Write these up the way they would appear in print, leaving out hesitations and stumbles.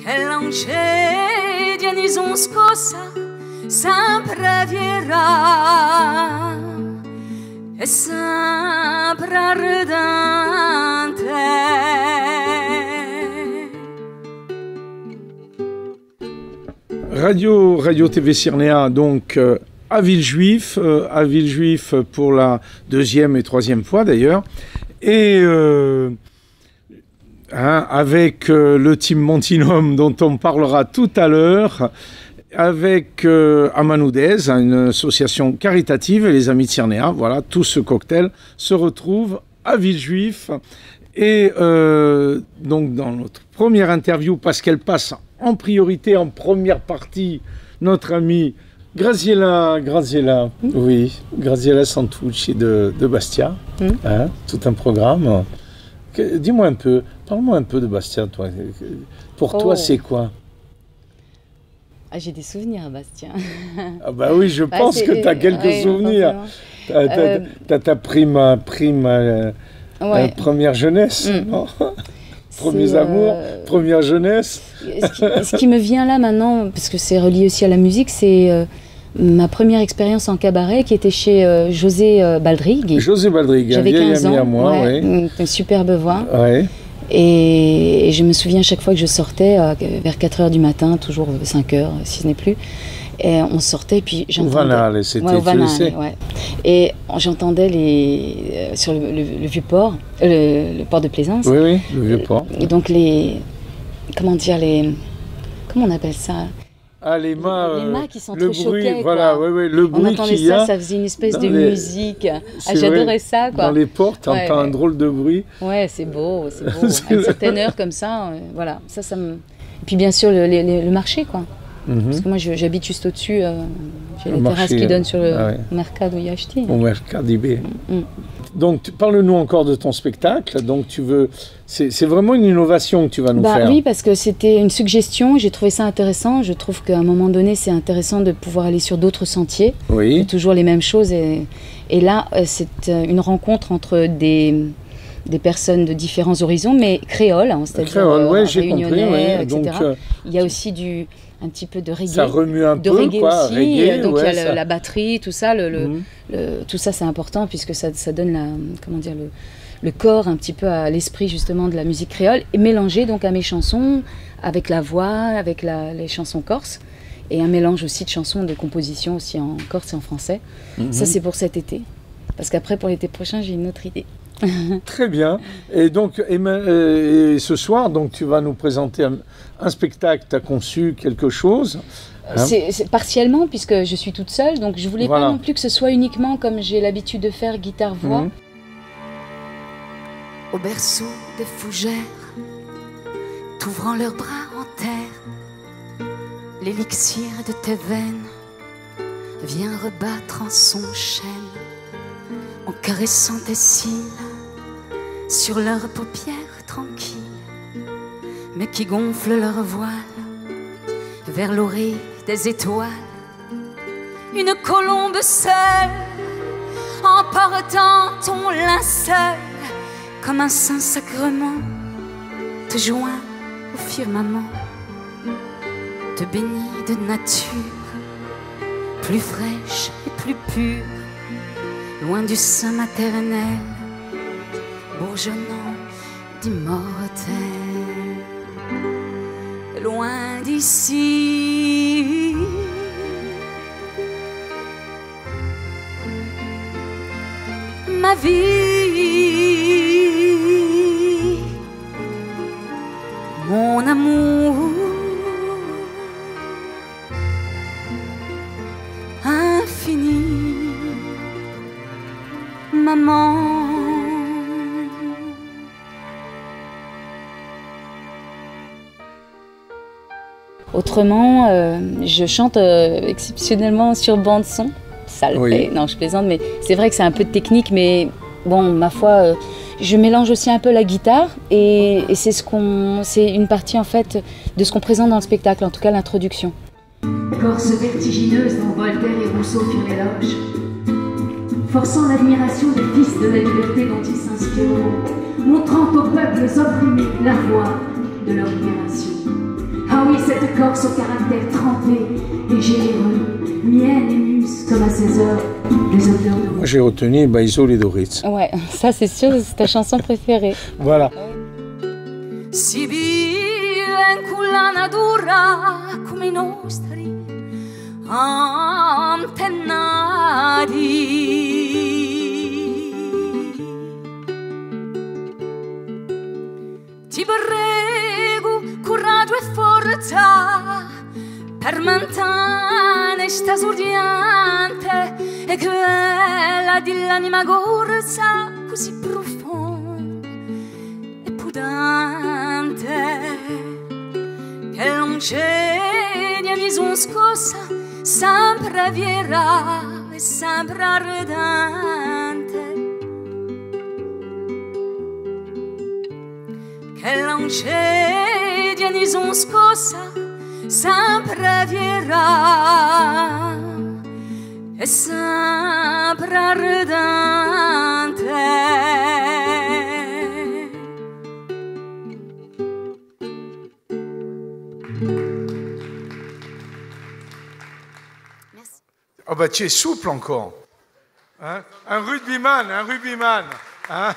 non c'è Dionysons cosa sempre vierà e sempre ardente. Radio TV Cyrnéa, donc à Villejuif pour la deuxième et troisième fois d'ailleurs, et avec le Team Montinum dont on parlera tout à l'heure, avec Amanoudez, une association caritative, et les Amis de Cyrnéa. Voilà, tout ce cocktail se retrouve à Villejuif. Et donc dans notre première interview, parce qu'elle passe en priorité en première partie, notre amie Graziella Santucci de Bastia, tout un programme. Dis-moi un peu, parle-moi un peu de Bastia, toi. Pour toi, c'est quoi? Ah, j'ai des souvenirs à Bastia. Ah bah oui, je pense que tu as quelques souvenirs. Tu as ta prime première jeunesse, non? Premiers amours, première jeunesse. Ce qui me vient là maintenant, parce que c'est relié aussi à la musique, c'est ma première expérience en cabaret qui était chez José Baldrigue. José Baldrigue, un vieil ami à moi. Une superbe voix. Ouais. Et je me souviens chaque fois que je sortais, vers 4 h du matin, toujours 5 h, si ce n'est plus, et on sortait, puis j'entendais... Au Vanal, c'était... Ouais, au Vanal, ouais. Et j'entendais sur le vieux port, le port de Plaisance. Oui, le vieux port. Et donc comment on appelle ça? Ah, les mâts qui sont le très bruit, choqués, voilà, quoi. le bruit on entendait ça, ça faisait une espèce de musique. Ah, j'adorais ça, quoi. Dans les portes, t'entends un drôle de bruit. Ouais, c'est beau. À une certaine heure comme ça, voilà. Ça me... Et puis bien sûr, le marché, quoi. Parce que moi, j'habite juste au-dessus. J'ai les terrasses qui donnent sur le Mercado Iachti. Au Mercado IB. Donc, parle-nous encore de ton spectacle. Donc, c'est vraiment une innovation que tu vas nous faire. Oui, parce que c'était une suggestion. J'ai trouvé ça intéressant. Je trouve qu'à un moment donné, c'est intéressant de pouvoir aller sur d'autres sentiers. Oui. Toujours les mêmes choses. Et là, c'est une rencontre entre des personnes de différents horizons, mais créoles, c'est-à-dire réunionnais, etc. Donc, il y a aussi un petit peu de reggae. Ça remue un peu, reggae quoi. Aussi. Reggae, donc il y a la batterie, tout ça. Tout ça, c'est important puisque ça donne le corps un petit peu à l'esprit justement de la musique créole, et mélangé donc à mes chansons, avec la voix, avec les chansons corses, et un mélange aussi de chansons, de compositions aussi en corse et en français. Ça, c'est pour cet été. Parce qu'après, pour l'été prochain, j'ai une autre idée. Très bien. Et donc, et ce soir, donc, tu vas nous présenter un spectacle. Tu as conçu quelque chose. C'est partiellement, puisque je suis toute seule. Donc, je voulais pas non plus que ce soit uniquement comme j'ai l'habitude de faire, guitare-voix. Au berceau des fougères, t'ouvrant leurs bras en terre, l'élixir de tes veines vient rebattre en son chêne, en caressant tes cils sur leurs paupières tranquilles, mais qui gonflent leur voile vers l'orée des étoiles. Une colombe seule, emportant ton linceul, comme un saint sacrement, te joint au firmament, te bénit de nature, plus fraîche et plus pure, loin du sein maternel, bourgeonnant d'immortel. Loin d'ici, ma vie, mon amour, infini, maman. Autrement, je chante exceptionnellement sur bande-son. Ça le fait. Non, je plaisante, mais c'est vrai que c'est un peu de technique, mais bon, ma foi, je mélange aussi un peu la guitare, et c'est une partie en fait de ce qu'on présente dans le spectacle, en tout cas l'introduction. Corse vertigineuse dont Voltaire et Rousseau firent l'éloge, forçant l'admiration des fils de la liberté dont ils s'inspireront, montrant aux peuples opprimés la voie de leur libération. Ah corse au caractère trempé et généreux, mienne et muse comme à 16 heures, des odeurs de... Moi, j'ai retenu Baïso et Doritz. Ouais, ça c'est sûr, c'est ta chanson préférée. Voilà. Si vive in quella natura come i nostri antennati. Ti prego, coraggio e forza per mantenere sta sordiente e quella dell'anima corsa così profonda e pudente che non c'è di son scossa sempre viera e sempre ardente che non c'è di son scossa sempre viera e sempre ardente. Oh bah tu es souple encore. Hein, un rugbyman, un rugbyman. Hein.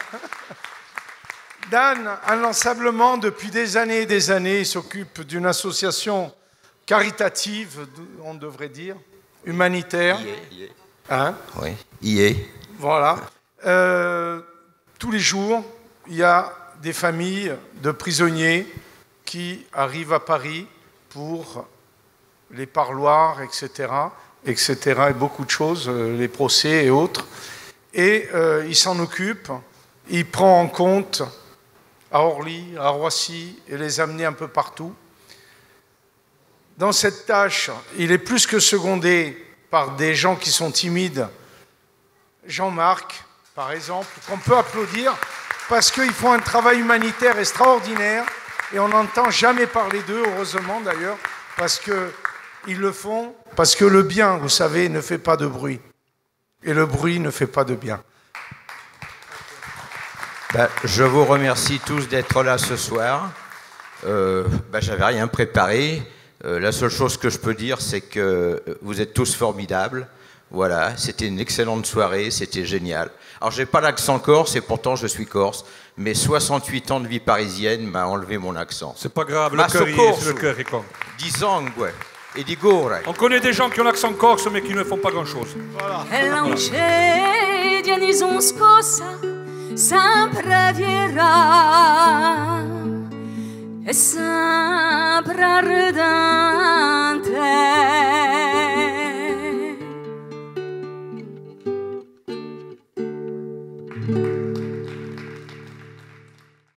Dan, inlassablement, depuis des années et des années, il s'occupe d'une association caritative, on devrait dire, humanitaire. Hein? Oui, y est. Voilà. Tous les jours, il y a des familles de prisonniers qui arrivent à Paris pour les parloirs, etc., et beaucoup de choses, les procès et autres. Et il s'en occupe, il prend en compte à Orly, à Roissy, et les amener un peu partout. Dans cette tâche, il est plus que secondé par des gens qui sont timides. Jean-Marc, par exemple, qu'on peut applaudir, parce qu'ils font un travail humanitaire extraordinaire, et on n'entend jamais parler d'eux, heureusement d'ailleurs, parce qu'ils le font, parce que le bien, vous savez, ne fait pas de bruit. Et le bruit ne fait pas de bien. Ben, je vous remercie tous d'être là ce soir. J'avais rien préparé. La seule chose que je peux dire, c'est que vous êtes tous formidables. Voilà, c'était une excellente soirée, c'était génial. Alors, j'ai pas l'accent corse et pourtant je suis corse, mais 68 ans de vie parisienne m'a enlevé mon accent. C'est pas grave, le cœur est con. Disongue et di gore. On connaît des gens qui ont l'accent corse mais qui ne font pas grand-chose. Voilà. Sempre viera e sempre ardente.